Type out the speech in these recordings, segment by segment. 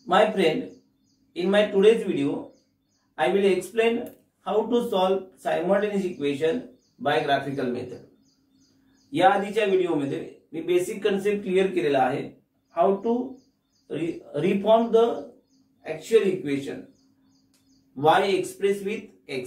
My friend, in my today's video, I will explain how to solve simultaneous equation by graphical method. या आधीच्या व्हिडिओमध्ये मी basic concept clear केलेला आहे. How to reform the actual equation y express with x.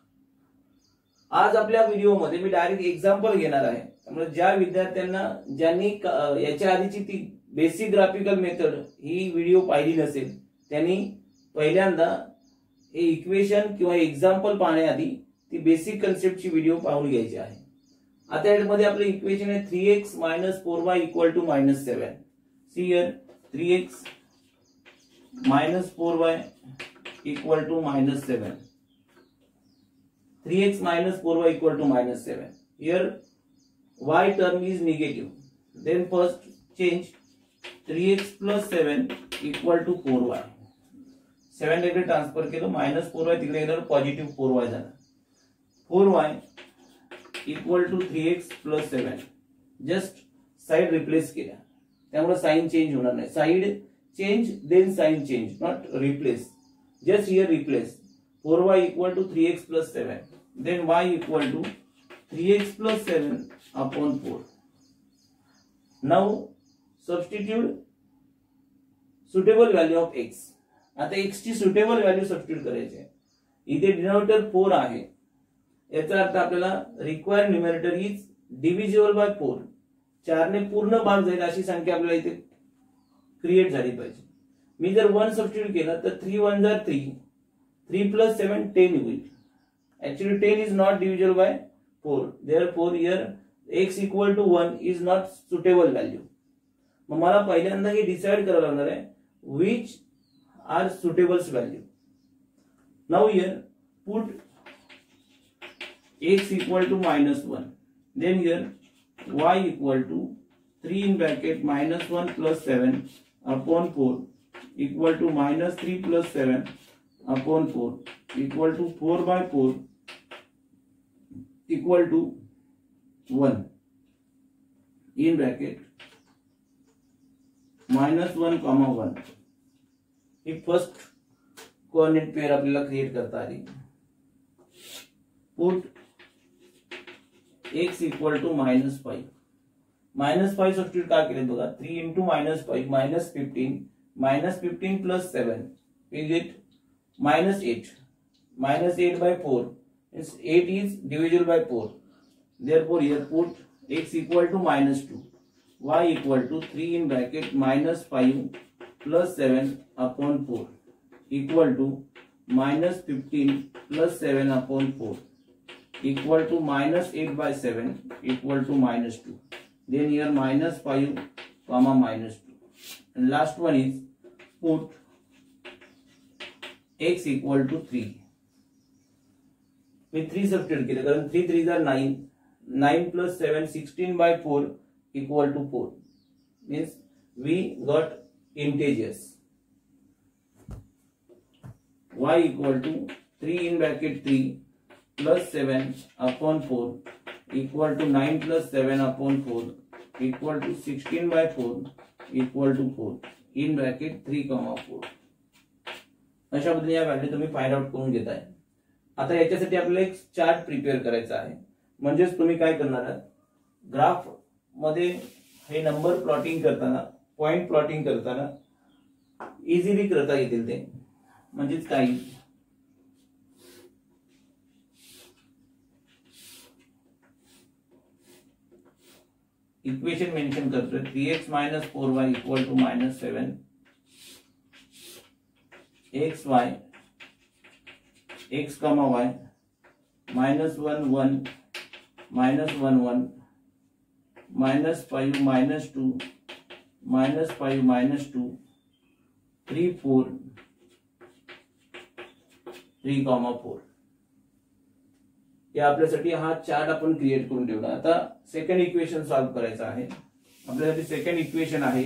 आज आपल्या व्हिडिओमध्ये मी direct example घेणार आहे. त्यामुळे ज्या विद्यार्थ्यांना ज्यांनी याच्या आधीची ती बेसिक ग्राफिकल मेथड ही व्हिडिओ पाहिली नसेल त्यांनी पहिल्यांदा हे इक्वेशन किंवा एक्झाम्पल पाहण्याआधी ती बेसिक कन्सेप्टची व्हिडिओ पाहून घ्यायची आहे. आता यामध्ये आपले इक्वेशन आहे 3x - 4y = -7. See here 3x - 4y = -7. 3x - 4y = -7. Here y term is negative. Then first change 3x + 7 = 4y. 7 इकडे ट्रान्सफर केलं, -4y तिकडे गेल्यावर पॉझिटिव्ह 4y झाला. 4y = 3x + 7. Just side replace केल्या त्यामुळे साइन चेंज होणार नाही. Side change then sign change, not replace. Just here replace. 4y = 3x + 7. Then y = 3x + 7 upon 4. Now substitute suitable value of x. आता x ची suitable value substitute करायची आहे. इथे denominator 4 आहे. याचा अर्थ आपल्याला required numerator is divisible by 4. 4 ने पूर्ण भाग जाईल अशी संख्या आपल्याला इथे क्रिएट झाली पाहिजे. मी जर 1 सबस्टिट्यूट केला तर 3 * 1 = 3. 3 + 7 10 होईल. Actually 10 is not divisible by 4. Therefore here x = 1 is not suitable value. मग मला पहिल्यांदा हे डिसाइड करावं लागणार आहे which are suitable value. Now here put x = -1. Then here y = 3 in bracket -1 + 7 upon 4 = -3 + 7 upon 4 = 4/4 = 1 in bracket -1, 1. ही first coordinate pair आपल्याला create करता आली. Put x = -5. -5 substitute का केले बघा. 3 × -5 -15. -15 + 7 is it -8. -8/4 is 8 is divisible by 4. Therefore here put x = -2. y = 3 in bracket -5 + 7 upon 4 = -15 + 7 upon 4 = -8/7 = -2. Then here -5, -2. And last one is put x = 3. मी 3 substitute केले कारण 3 3 are 9. 9 + 7 16/4 = 4. Means we got integers. y = 3 in bracket 3 + 7 upon 4 = 9 + 7 upon 4 = 16/4 = 4 in bracket 3, 4. अशा पद्धतीने या value तुम्ही find out करून घेताय. आता याच्यासाठी आपल्याला एक चार्ट प्रिपेअर करायचा आहे. म्हणजेच तुम्ही काय करणार आहात, ग्राफ मध्ये हे नंबर प्लॉटिंग करताना, पॉइंट प्लॉटिंग करताना इझिली करता येतील ते. म्हणजेच काय, इक्वेशन मेन्शन करतोय 3x - 4y = -7. x y x, y -1 1 -1 -1 -5 -2 -5 -2 3 4 3, 4. या आपल्यासाठी हा चार्ट आपण क्रिएट करून ठेवला. आता सेकंड इक्वेशन सॉल्व करायचं आहे. आपल्यासाठी सेकंड इक्वेशन आहे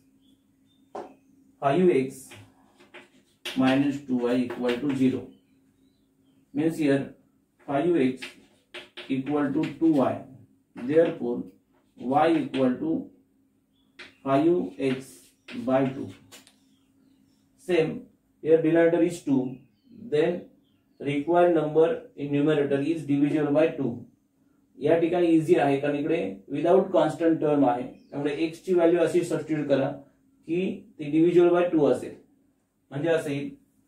5x - 2y = 0. Means here 5x = 2y. Therefore y = 5x/2. Same here, denominator is 2, then required number in numerator is divisible by 2. या ठिकाणी इझी आहे कारण इकडे विदाउट कॉन्स्टंट टर्म आहे, त्यामुळे x ची व्हॅल्यू अशी सबस्टिट्यूट करा की ती डिव्हिजिबल बाय 2 असेल. म्हणजे असं येईल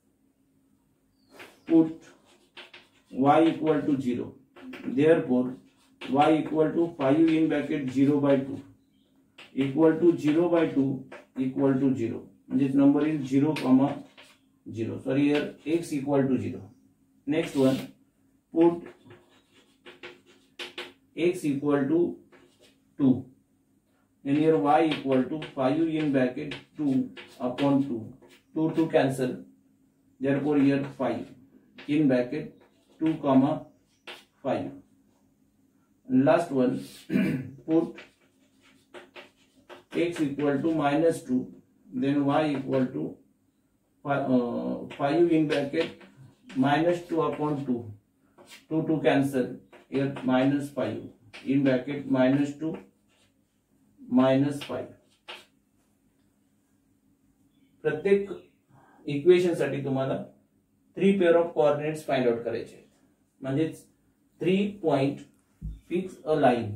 put y equal to 0, therefore y equal to 5 in bracket 0 by 2 equal to 0 by 2 equal to 0. म्हणजे number is 0, 0. Sorry, here x equal to 0. Next one, put x equal to 2, and here y equal to 5 in bracket 2 upon 2. 2 cancel, therefore here 5 in bracket 2 comma 5. And last one, put x equal to minus 2, then y equal to 5 in bracket minus 2 upon 2. 2 cancel, here minus 5 in bracket minus 2 minus 5. प्रत्येक equation साठी तुम्हाला 3 pair of coordinates find out करायचे, म्हणजे 3 point fix a line.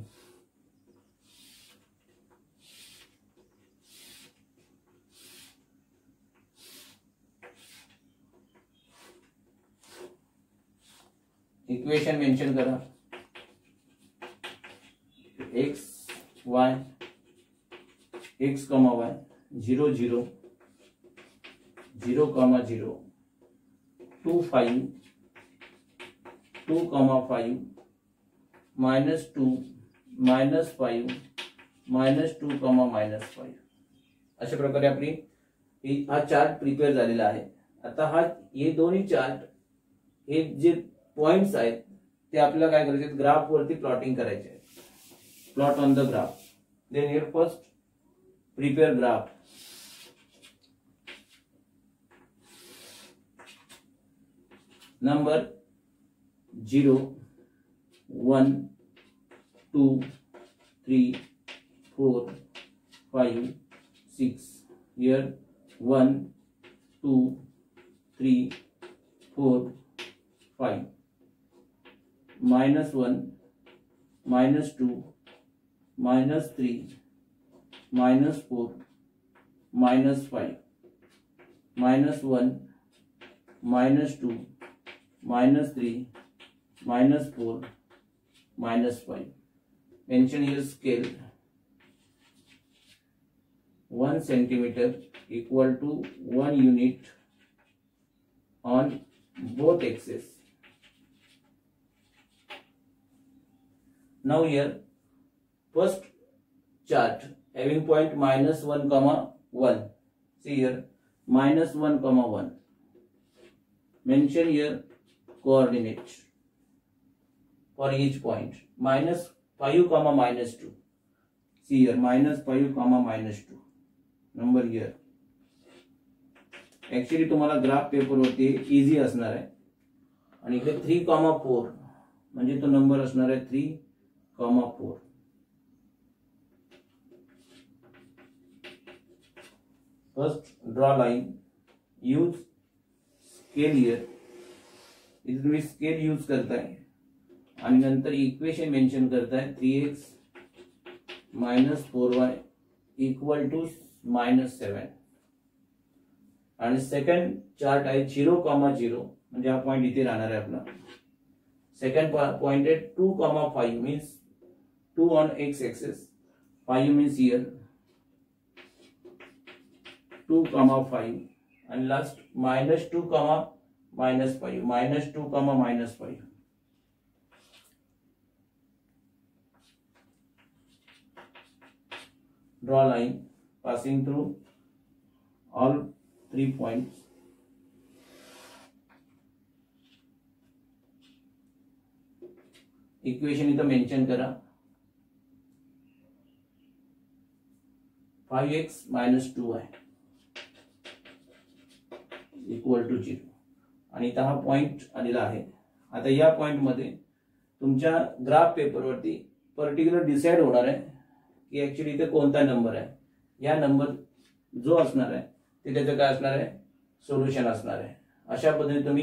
Equation mention करा, x y x comma y 0 0 0 comma 0 2 5 2 comma 5 minus 2 minus 5 minus 2 comma minus 5. अशा प्रकारे आपली हा चार्ट प्रिपेअर झालेला आहे. आता हा हे दोन्ही चार्ट हे जे पॉइंट्स आहेत ते आपल्याला काय करायचे, ग्राफ वरती प्लॉटिंग करायचे आहे. Plot on the graph. Then here first prepare graph. Number 0 1 2 3 4 5 6. Here 1 2 3 4 5. minus 1 minus 2 minus 3 minus 4 minus 5 minus 1 minus 2 minus 3 minus 4 minus 5. Mention here scale. 1 centimeter equal to 1 unit on both axes. Now here first chart having point minus 1 comma 1. See here minus 1 comma 1. Mention here coordinates for each point. Minus 5 comma minus 2. See here minus 5 comma minus 2. Number here. Actually तुम्हाला graph paper वरती easy असणार आहे. आणि इकडे 3 comma 4 म्हणजे तो number असणार आहे 3 comma 4. First draw line, use scale here. इथे तुम्ही स्केल यूज करताय आणि नंतर इक्वेशन मेंशन करताय 3x minus 4y equal to minus 7. आणि सेकंड चार्ट आहे 0 comma 0 म्हणजे हा पॉइंट इथे राहणार आहे आपला. सेकंड पॉइंट आहे 2 comma 5 means 2 on x axis, 5 means here 2 comma 5, and last minus 2 comma minus 5, minus 2 comma minus 5. Draw line passing through all 3 points. Equation इथं मेंशन करा 5x minus 2y equal to 0 आणि इथं हा point आलेला आहे. आता या पॉइंट मध्ये तुमच्या ग्राफ पेपर वरती पर्टिक्युलर डिसाइड होणार आहे की ऍक्च्युअली इथे कोणता नंबर आहे. या नंबर जो असणार आहे ते त्याचं काय असणार आहे सोल्युशन असणार आहे. अशा पद्धतीने तुम्ही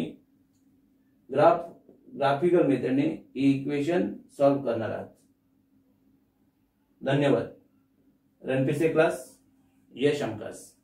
ग्राफिकल मेथडने ही इक्वेशन सॉल्व्ह करणार आहात. धन्यवाद. रणपीसे क्लास, यश हमखास.